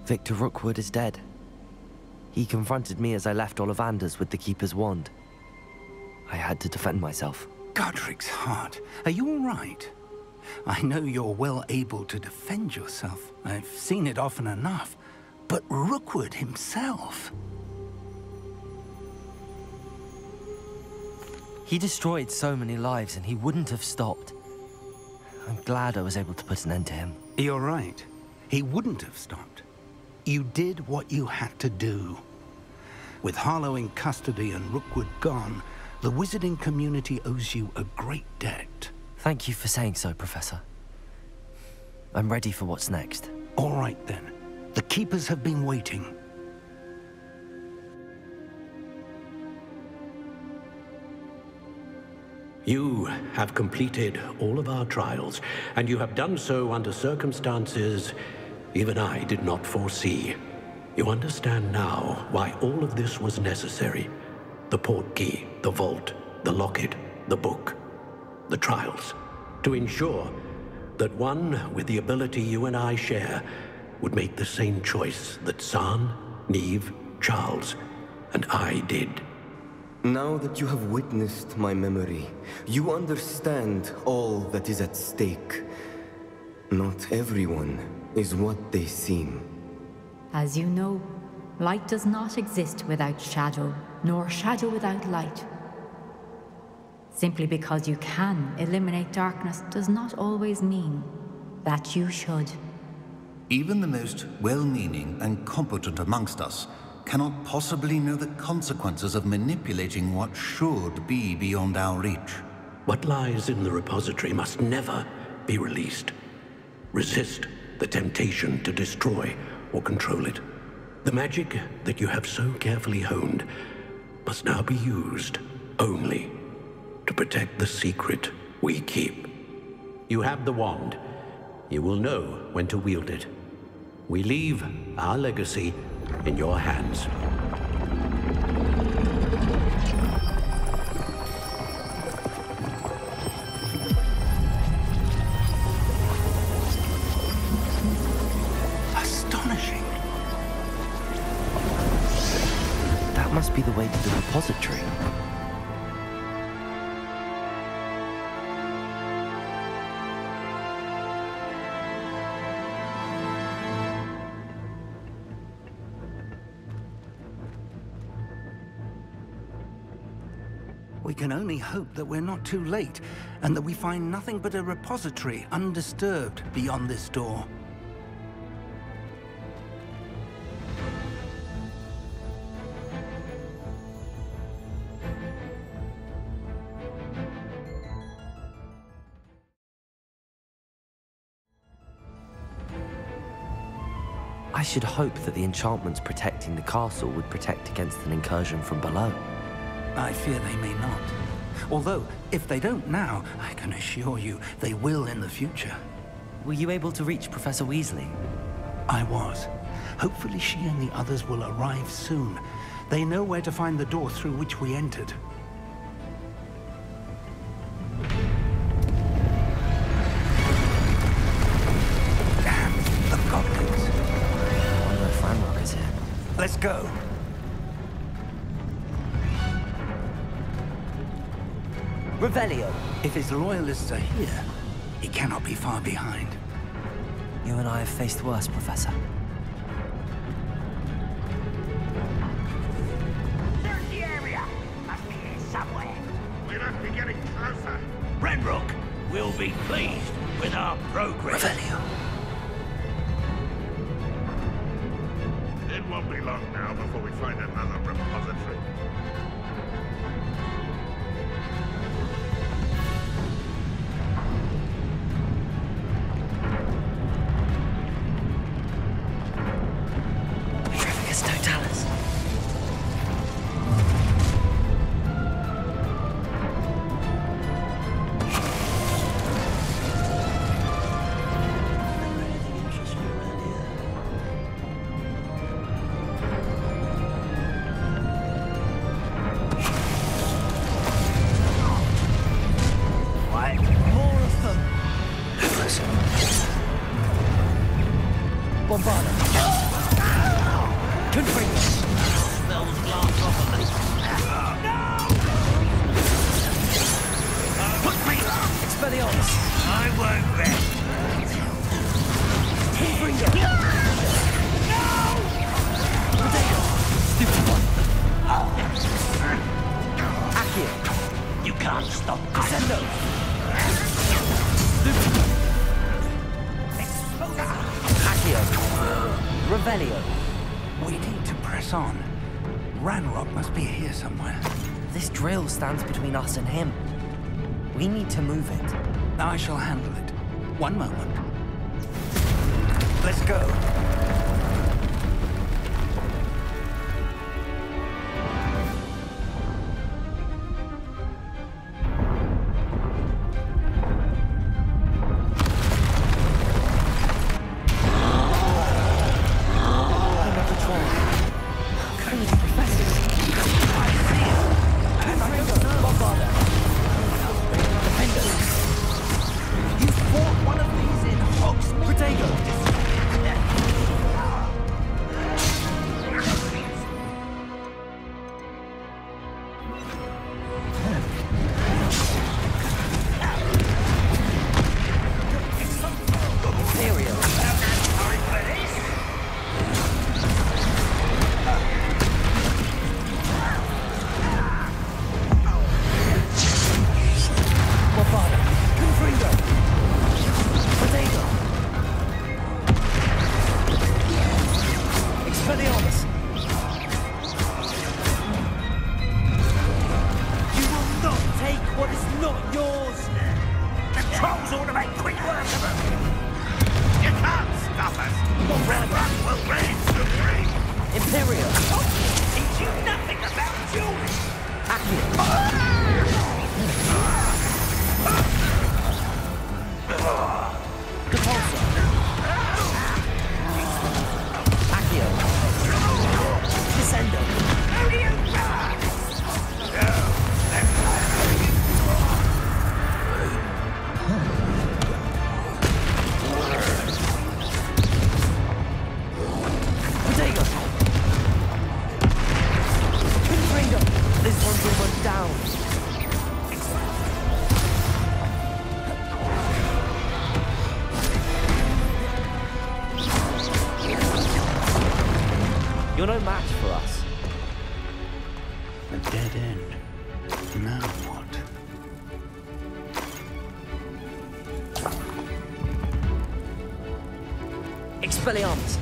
Victor Rookwood is dead. He confronted me as I left Ollivander's with the Keeper's wand. I had to defend myself. Godric's heart. Are you all right? I know you're well able to defend yourself. I've seen it often enough. But Rookwood himself... He destroyed so many lives and he wouldn't have stopped. I'm glad I was able to put an end to him. You're right. He wouldn't have stopped. You did what you had to do. With Harlow in custody and Rookwood gone, the wizarding community owes you a great debt. Thank you for saying so, Professor. I'm ready for what's next. All right, then. The Keepers have been waiting. You have completed all of our trials, and you have done so under circumstances even I did not foresee. You understand now why all of this was necessary. The portkey, the vault, the locket, the book, the trials. To ensure that one with the ability you and I share would make the same choice that San, Neve, Charles, and I did. Now that you have witnessed my memory, you understand all that is at stake. Not everyone is what they seem. As you know, light does not exist without shadow, nor shadow without light. Simply because you can eliminate darkness does not always mean that you should. Even the most well-meaning and competent amongst us cannot possibly know the consequences of manipulating what should be beyond our reach. What lies in the repository must never be released. Resist the temptation to destroy or control it. The magic that you have so carefully honed must now be used only to protect the secret we keep. You have the wand. You will know when to wield it. We leave our legacy in your hands. Astonishing. That must be the way to the repository. We can only hope that we're not too late, and that we find nothing but a repository undisturbed beyond this door. I should hope that the enchantments protecting the castle would protect against an incursion from below. I fear they may not. Although, if they don't now, I can assure you they will in the future. Were you able to reach Professor Weasley? I was. Hopefully she and the others will arrive soon. They know where to find the door through which we entered. Damn, the goblins. I wonder if Ranrok is here. Let's go. Revelio! If his loyalists are here, he cannot be far behind. You and I have faced worse, Professor. Search the area! Must be here somewhere. We must be getting closer. Ranrok will be pleased with our progress. Revelio. It won't be long now before we find another repository. Bombarda! Expelliarmus! I won't rest. Stupid one! Accio! You can't stop us. Descendo! Stupid one! Accio! Revelio! We need to press on. Ranrok must be here somewhere. This drill stands between us and him. We need to move it. I shall handle it. One moment. Let's go. You're no match for us. A dead end. Now what? Expelliarmus!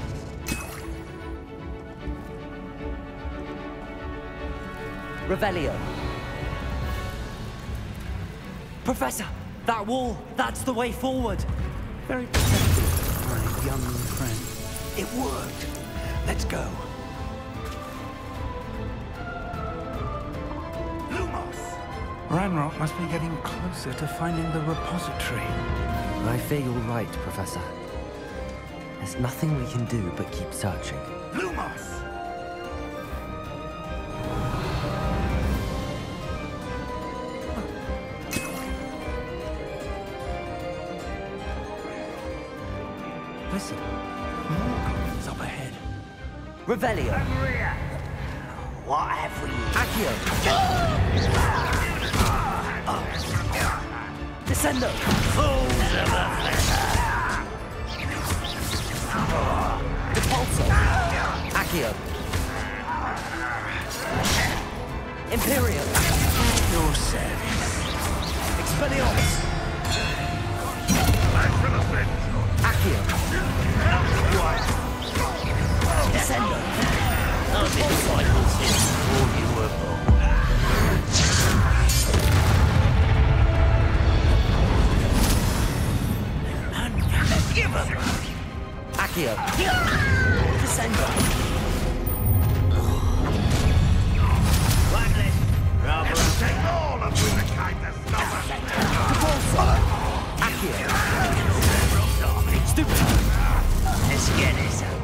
Revelio! Professor! That wall! That's the way forward! Very perceptive, my young friend. It worked. Let's go. Ranrok must be getting closer to finding the repository. I fear you're right, Professor. There's nothing we can do but keep searching. Lumos! Listen, more goblins up ahead. Revelio! What have we? Accio! Descendo! Fools of a Depulso! Accio! Imperium! Your service. Expelliarmus! Accio! Descendo! Our disciples here before you were born. Give up! Accio! Descendo! Blacklist! Rather Take all of you the kindness of Depulso! Accio! Stupid! Let's get this over.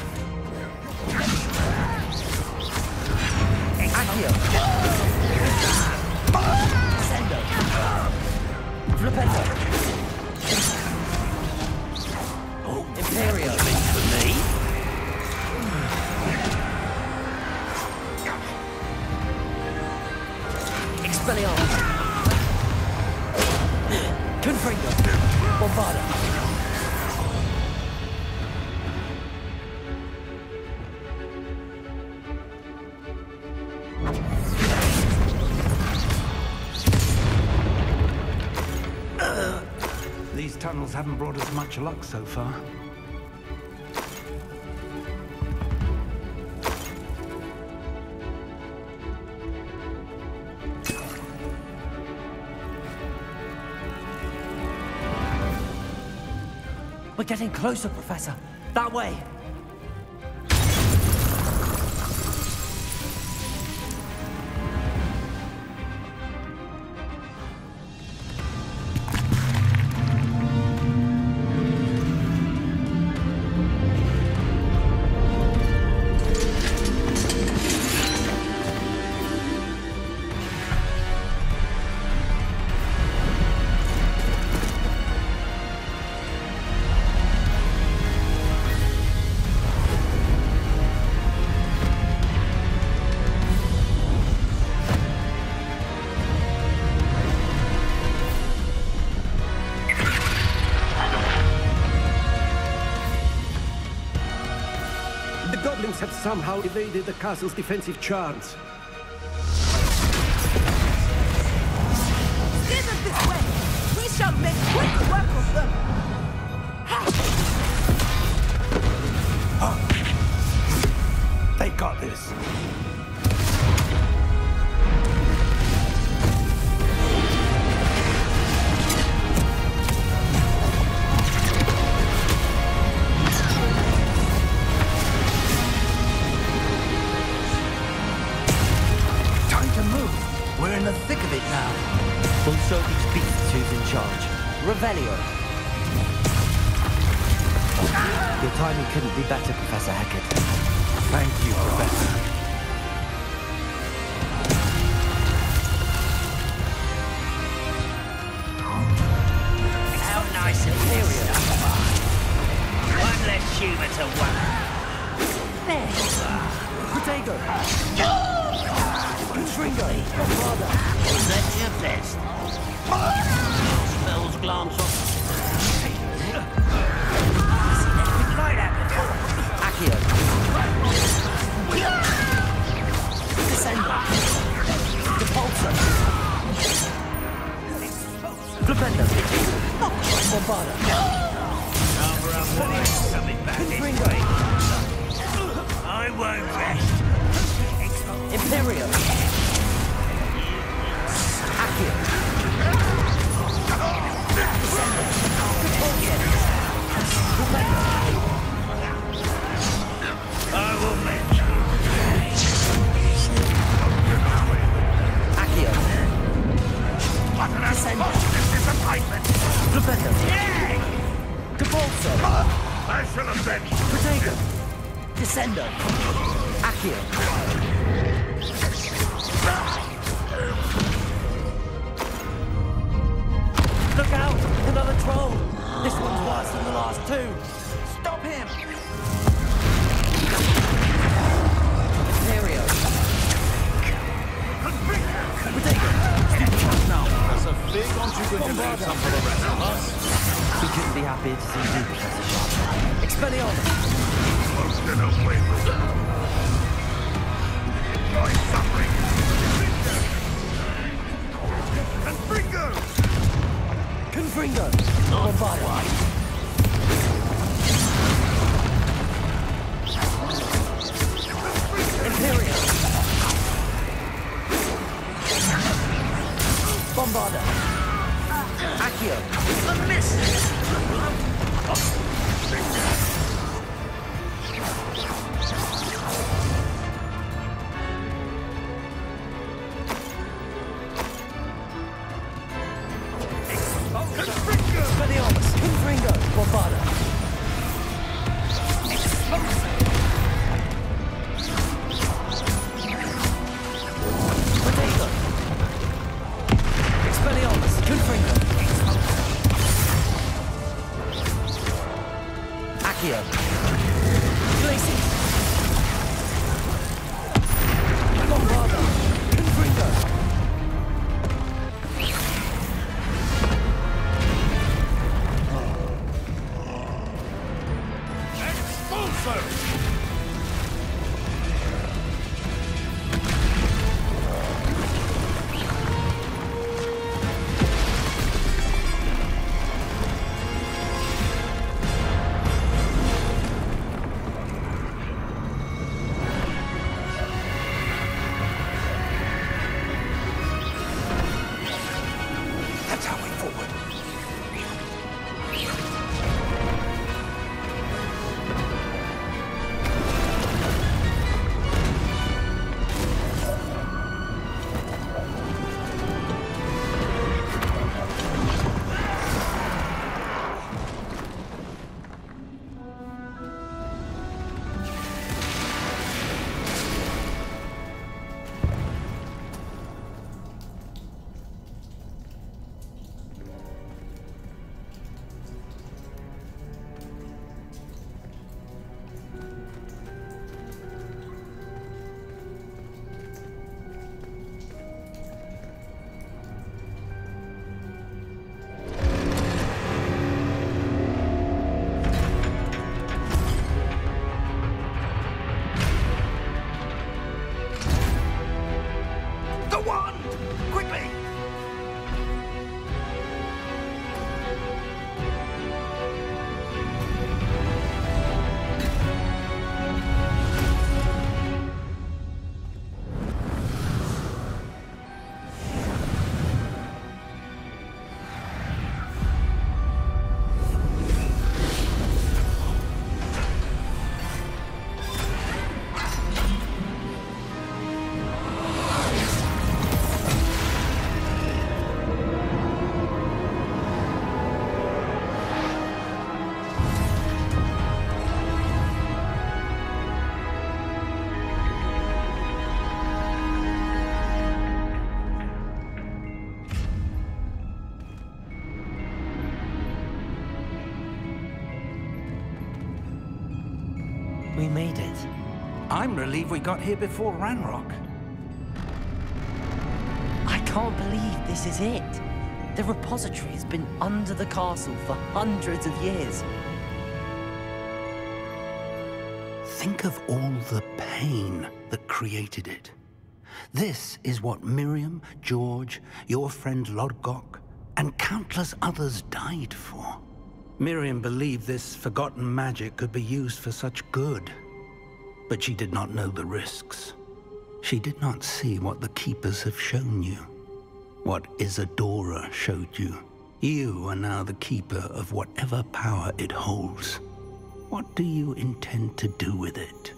Accio! Descendo! Flippendo! Imperium! For me? Confringo! Bombarda! These tunnels haven't brought us much luck so far. We're getting closer, Professor. That way. Have somehow evaded the castle's defensive charms. Steer them this way! We shall make quick work of them! They got this. We're in the thick of it now. We'll show these beasts who's in charge. Revelio. Your timing couldn't be better, Professor Hecat. Thank you, Professor. How nice and period. One less humour to worry. There. Protego. Confringo. Bombarda. Was that your best? Spells glance off. Light out before. Accio. Descendo. Depulso. Flipendo. Bombarda. Coming back this Confringo. way. I won't rest. Imperio. Accio. I will match you. Accio. What an unfortunate disappointment! Flipendo. Depulso. I shall avenge you. Protego. Descendo. Accio. Look out! Another troll! This one's worse than the last two! Stop him! Imperio! Protego! Now, Professor Fig, aren't you going to leave some for the rest of us? We couldn't be happier to see you, Professor Sharp. Expelliarmus! Most in a way with them. Enjoy suffering. Confringo! Confringo! Bombarda! Imperio! Bombarda! Accio! A miss! Expelliarmus! Confringo! Bombarda! Protego! Expelliarmus! Confringo! Accio! Glacius! Bombarda! Confringo! We made it. I'm relieved we got here before Ranrok. I can't believe this is it. The repository has been under the castle for hundreds of years. Think of all the pain that created it. This is what Miriam, George, your friend Lodgok, and countless others died for. Miriam believed this forgotten magic could be used for such good, but she did not know the risks. She did not see what the Keepers have shown you, what Isadora showed you. You are now the Keeper of whatever power it holds. What do you intend to do with it?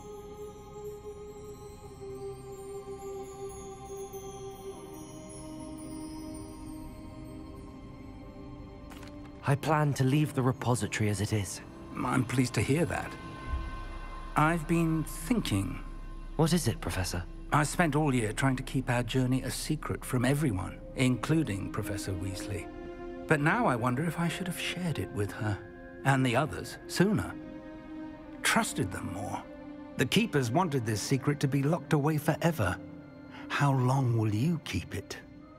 I plan to leave the repository as it is. I'm pleased to hear that. I've been thinking. What is it, Professor? I spent all year trying to keep our journey a secret from everyone, including Professor Weasley. But now I wonder if I should have shared it with her, and the others, sooner. Trusted them more. The Keepers wanted this secret to be locked away forever. How long will you keep it?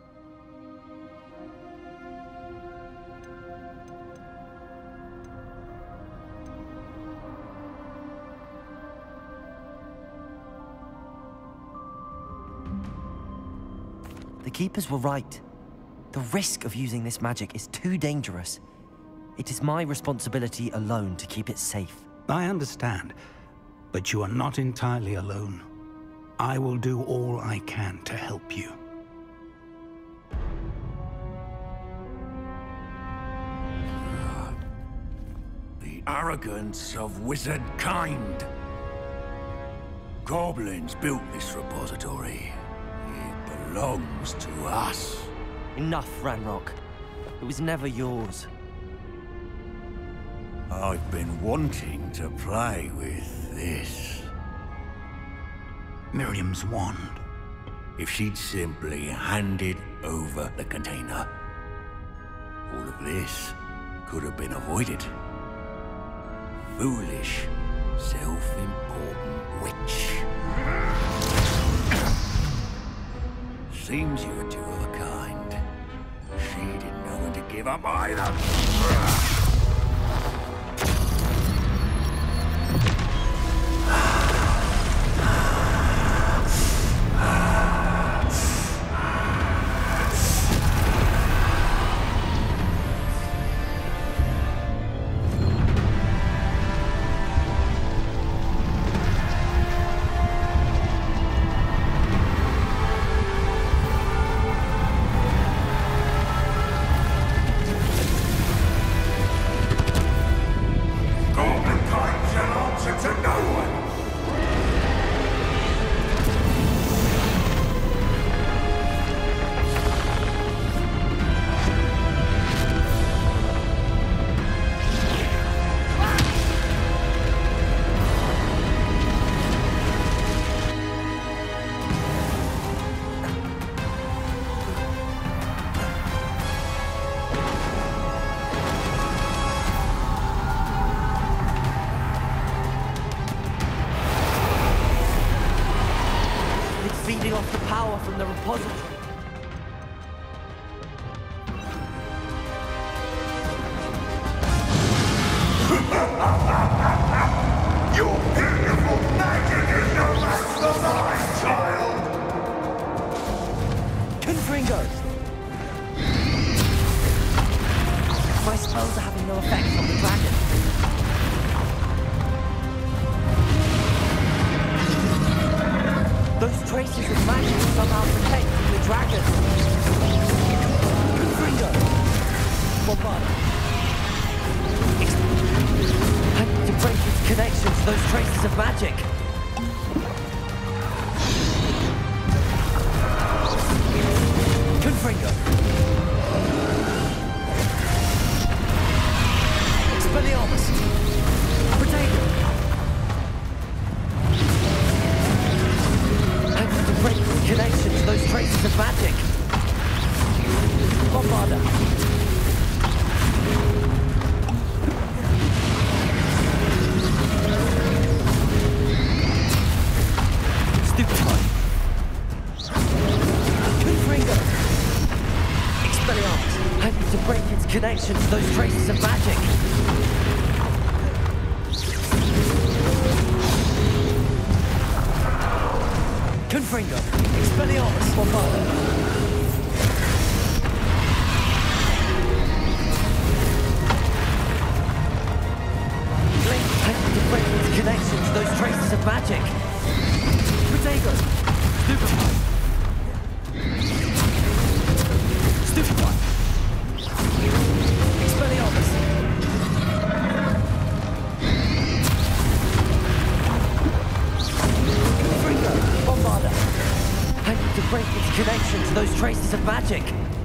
The Keepers were right. The risk of using this magic is too dangerous. It is my responsibility alone to keep it safe. I understand, but you are not entirely alone. I will do all I can to help you. The arrogance of wizard kind. Goblins built this repository. It belongs to us. Enough, Ranrok. It was never yours. I've been wanting to play with this. Miriam's wand. If she'd simply handed over the container, all of this could have been avoided. Foolish, self-important witch. Seems you were two of a kind. She didn't know when to give up either. Feeding off the power from the repository. Your beautiful magic is no match for mine, child! Confringo! My spells are having no effect on the dragon. Those traces of magic are somehow protecting the dragon. Confringo! Bombard. I need to break its connection to those traces of magic. Confringo. Expelliarmus. Potato. I need to break its connection to those traces of magic. Bombarda. magic! Confringo! Expelliarmus! Bombarda! Blink attempted to break its connection to those traces of magic! Protego! Stupefy! Stupefy! Expelliarmus! Confringo! Bombarda! Attempted to break its connection to those traces of magic!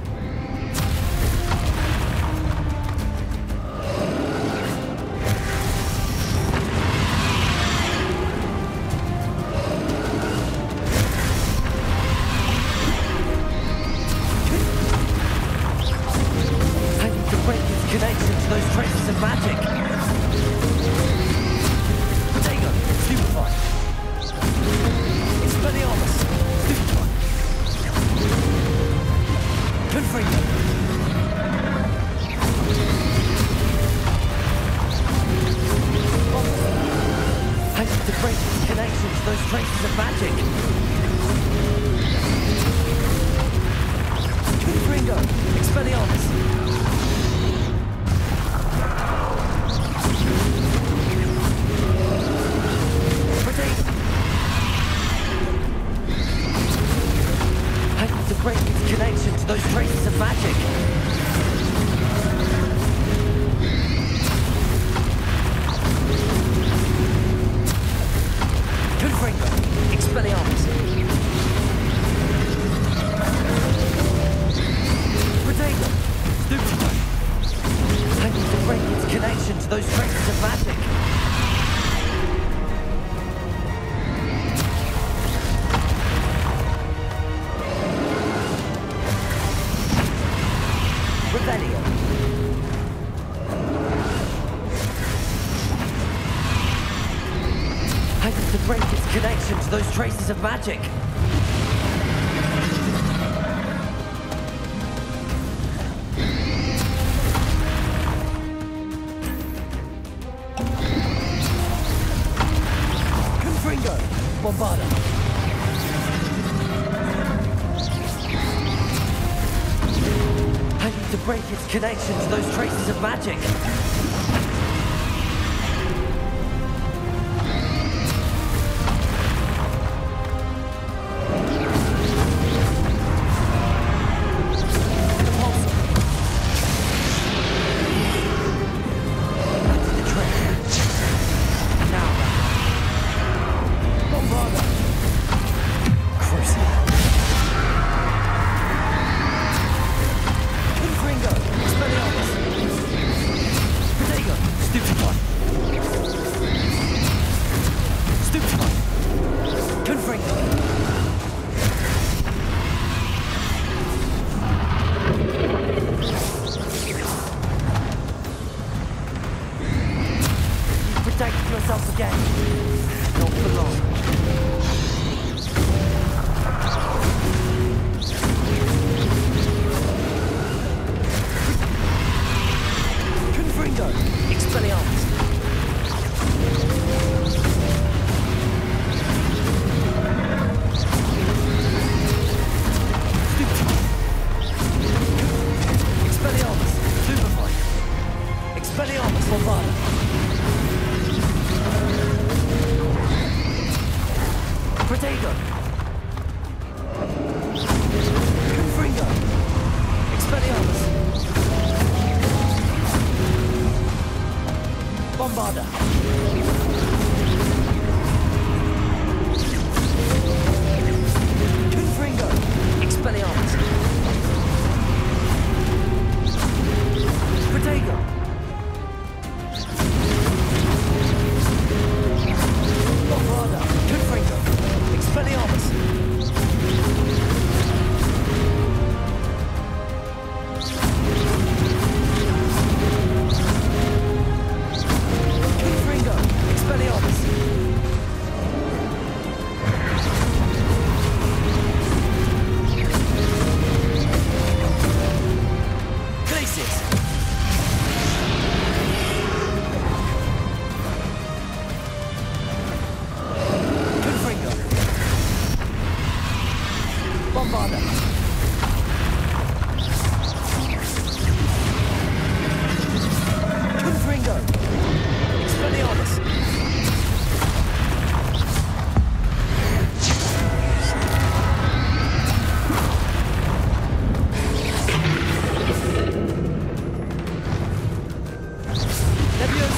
Those traces of magic! Confringo! Bombarda! I need to break its connection to those traces of magic! Confringo!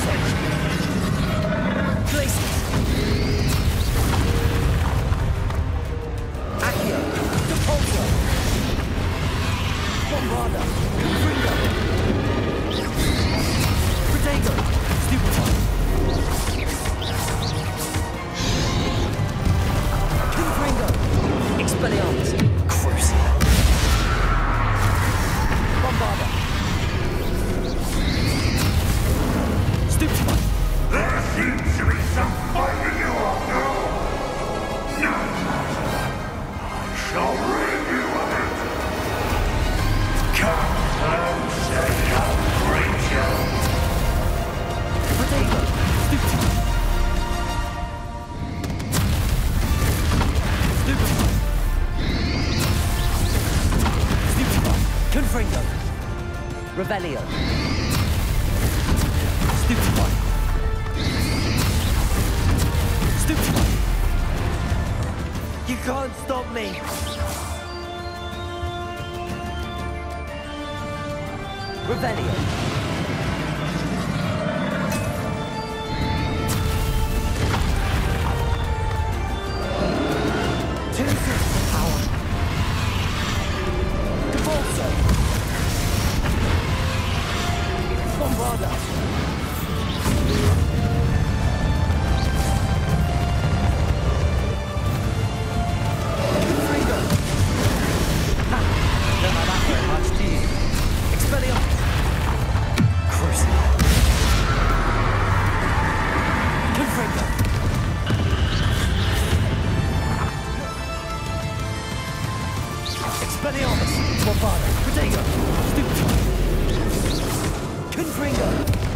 Repulsor! Glacius! Accio! Repulsor! Bombarda! Confringo! Protego! Stupefy! Confringo! Expelliarmus! Crucia! Bombarda! Stupefy! There seems to be some fighting you all know. No matter. I shall rid you of it. Come and say how great you. Protego! Stupefy! Stupefy! Stupefy! Confringo! Revelio! Stupefy! Stupefy! You can't stop me! Revelio! Two sets of power! Convulso! Bombarda! Confringo! Ha! Don't know that very much, do you? Expelliarmus! Crucible! Confringo! Expelliarmus! Bombarda! Protego! Stupefy! Confringo!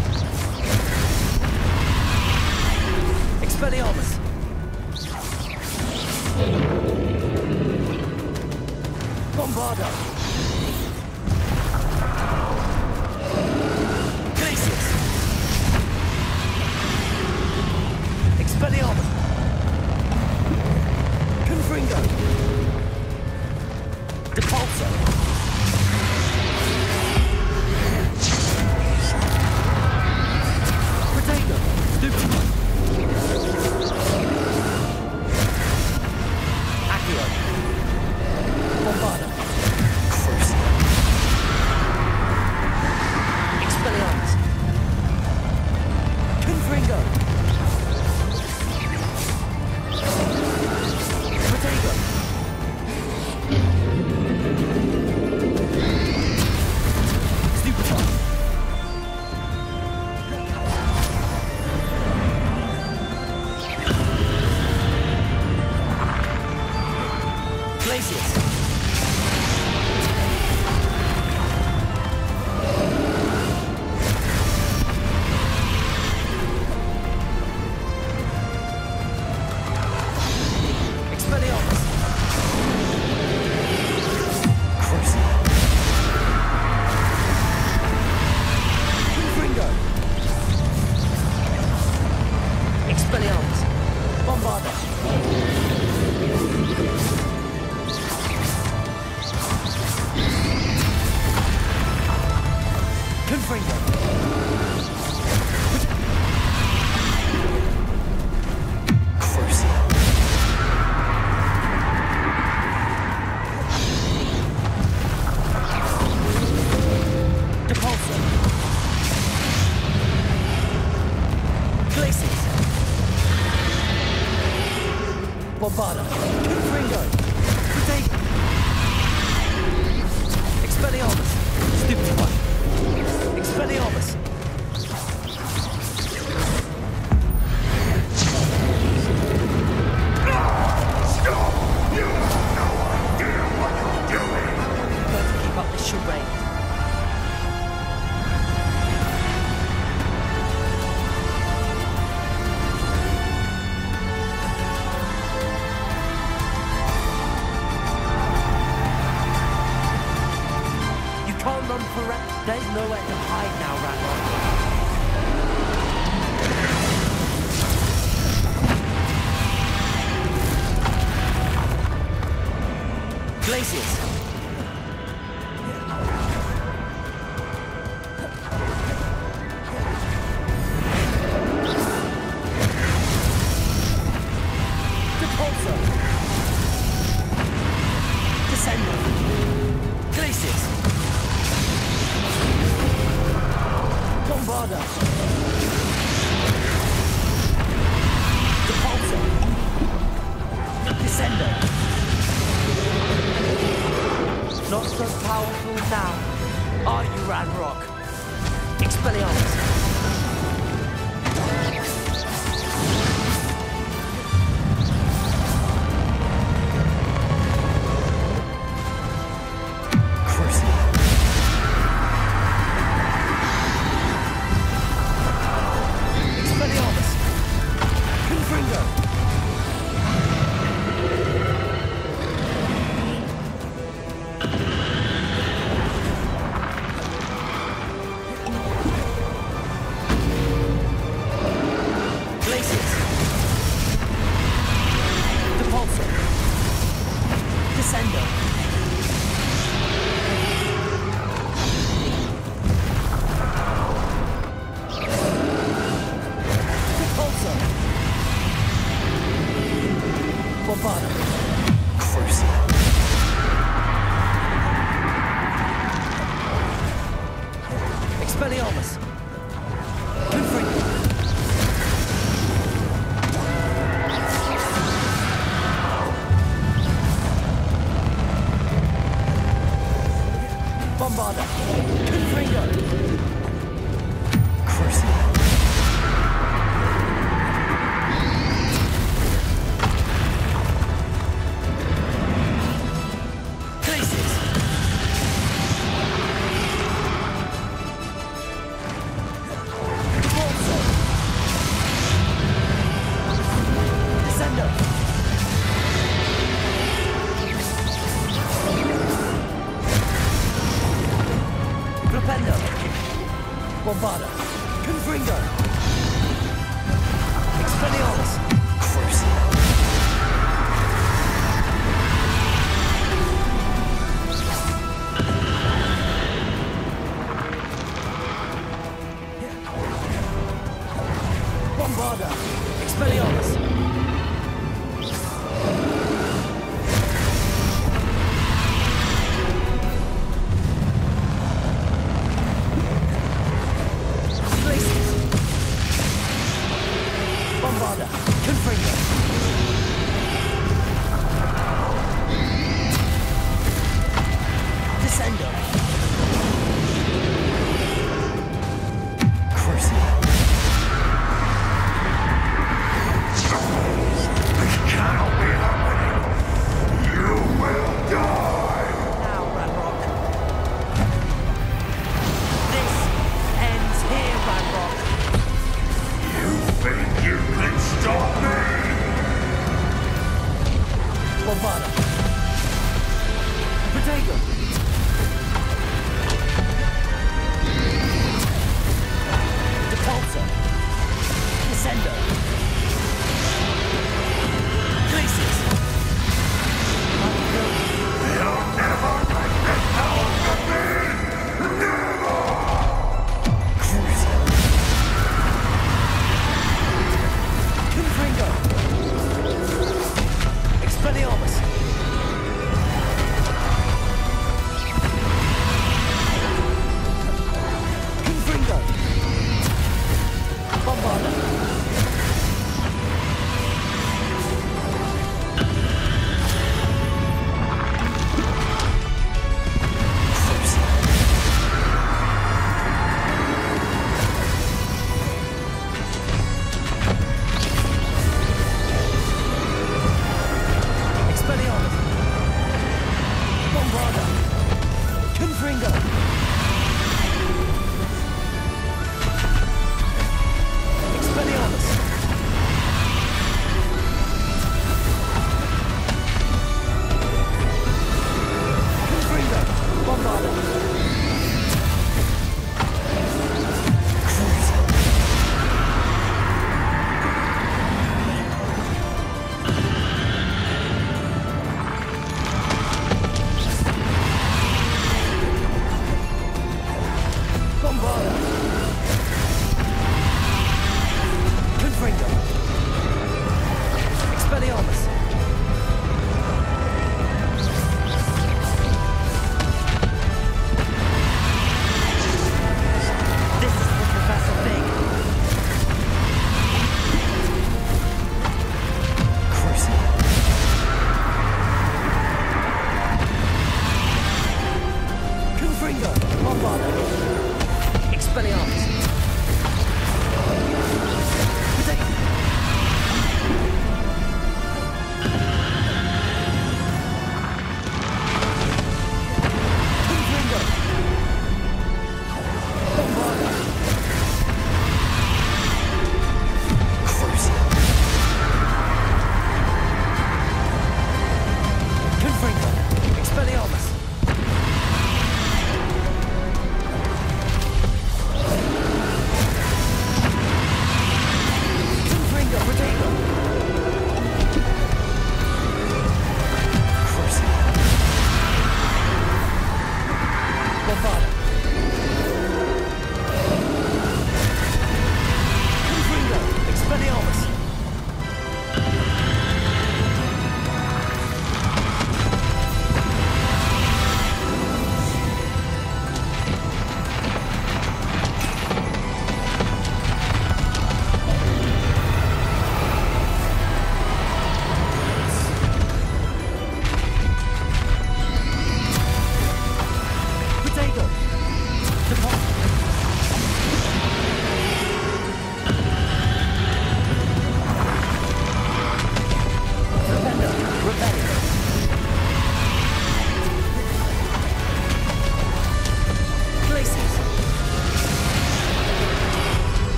Expelliarmus! Bombarda! Glacius! Expelliarmus! Confringo! Repulsor! Protego! Stupefy! Accio! Bombarda! Crucia! Expelliarmus! Confringo! Protego! Stupefy! Glacius! Expelliarmus! Crucia! Confringo! Expelliarmus! Bombarda! Confringo! Crucia! Repulsor! Glacius! Bombarda! Confringo! Protego! Expelliarmus! Stupefy! Expelliarmus! Stop! You have no idea what you're doing. Got to keep up this charade. You can't run forever. There's nowhere to hide now, Ranrok. Glacius! Bombarda! Depulso! Descendo! Not so powerful now, are you, Ranrok? Expelliarmus! Expelliarmus! Confringo! Bombarda! Confringo! Crucible! Bombarda! Confringo! Expelliarmus! Crucible! Bombarda! Expelliarmus! Bombarda! Confringo! Descendo! Crucible! This cannot be happening! You will die! Now, Ranrok. This ends here, Ranrok. You think you can stop me? Bombarda! Protego! Depulso! Descendo! Glacius! You'll never get this power from me! Never! Crucible! Confringo! Expelliarmus! Confringo! Bombarda!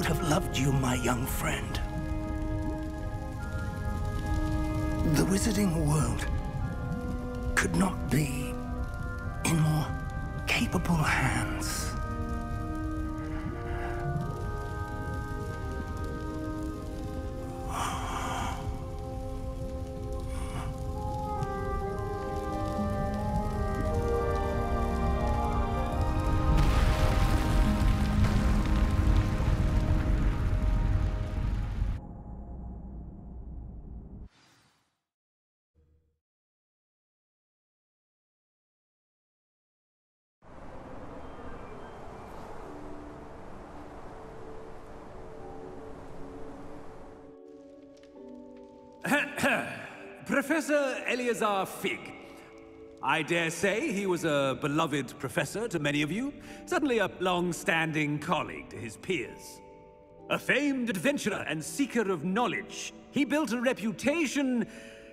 would have loved you, my young friend. The wizarding world could not be in more capable hands. Professor Eleazar Fig. I dare say he was a beloved professor to many of you, certainly a long-standing colleague to his peers. A famed adventurer and seeker of knowledge, he built a reputation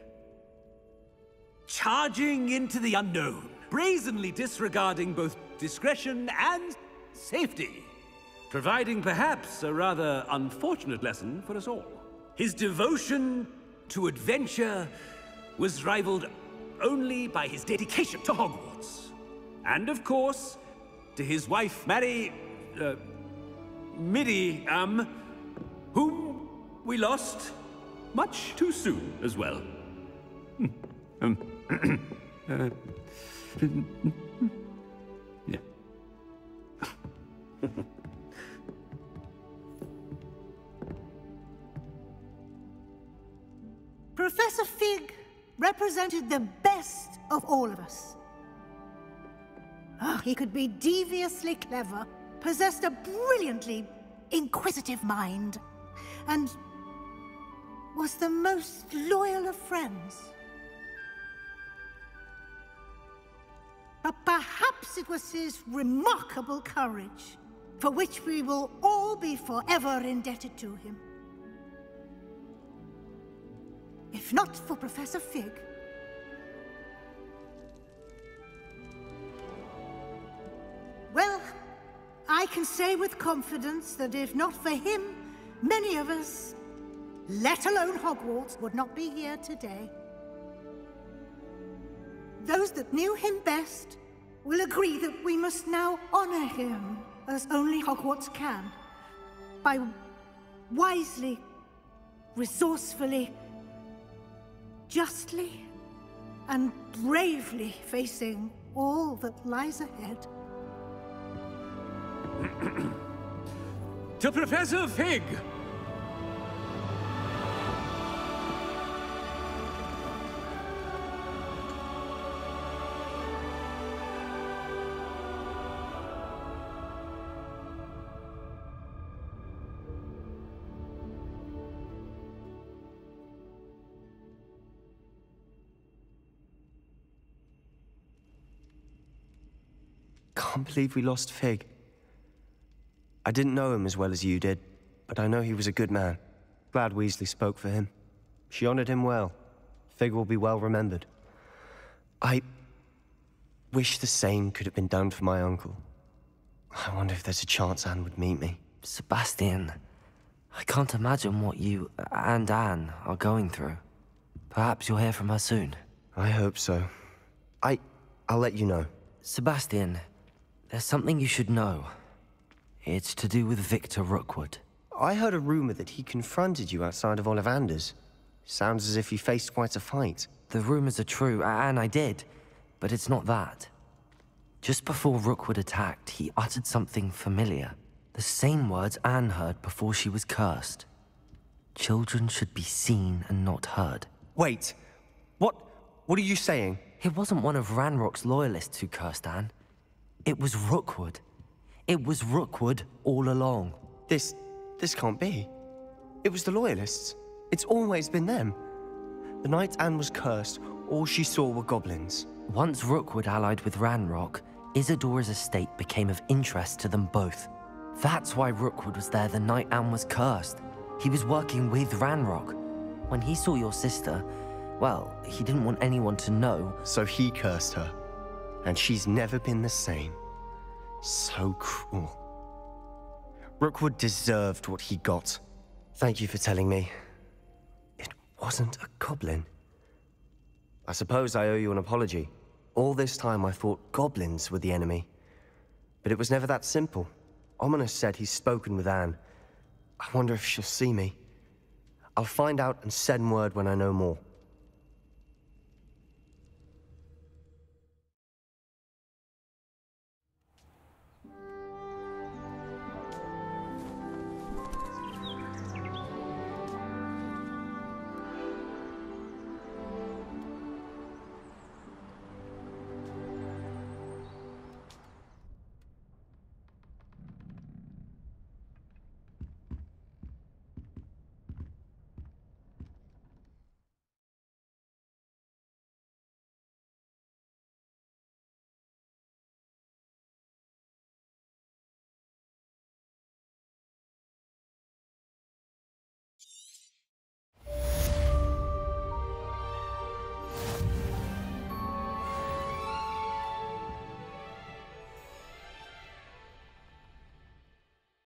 charging into the unknown, brazenly disregarding both discretion and safety, providing perhaps a rather unfortunate lesson for us all. His devotion to adventure was rivaled only by his dedication to Hogwarts. And of course, to his wife, Midi, whom we lost much too soon as well. Yeah. Professor Fig represented the best of all of us. He could be deviously clever, possessed a brilliantly inquisitive mind, and was the most loyal of friends. But perhaps it was his remarkable courage, for which we will all be forever indebted to him. If not for Professor Fig, well, I can say with confidence that if not for him, many of us, let alone Hogwarts, would not be here today. Those that knew him best will agree that we must now honor him as only Hogwarts can, by wisely, resourcefully, justly and bravely facing all that lies ahead. To Professor Fig! Can't believe we lost Fig. I didn't know him as well as you did, but I know he was a good man. Glad Weasley spoke for him. She honored him well. Fig will be well remembered. I wish the same could have been done for my uncle. I wonder if there's a chance Anne would meet me. Sebastian, I can't imagine what you and Anne are going through. Perhaps you'll hear from her soon. I hope so. I'll let you know. Sebastian, there's something you should know. It's to do with Victor Rookwood. I heard a rumor that he confronted you outside of Ollivander's. Sounds as if he faced quite a fight. The rumors are true, and I did, but it's not that. Just before Rookwood attacked, he uttered something familiar. The same words Anne heard before she was cursed. Children should be seen and not heard. Wait, what are you saying? It wasn't one of Ranrock's loyalists who cursed Anne. It was Rookwood. It was Rookwood all along. This can't be. It was the Loyalists. It's always been them. The night Anne was cursed, all she saw were goblins. Once Rookwood allied with Ranrock, Isadora's estate became of interest to them both. That's why Rookwood was there the night Anne was cursed. He was working with Ranrock. When he saw your sister, well, he didn't want anyone to know. So he cursed her. And she's never been the same. So cruel. Rookwood deserved what he got. Thank you for telling me. It wasn't a goblin. I suppose I owe you an apology. All this time I thought goblins were the enemy. But it was never that simple. Ominous said he's spoken with Anne. I wonder if she'll see me. I'll find out and send word when I know more.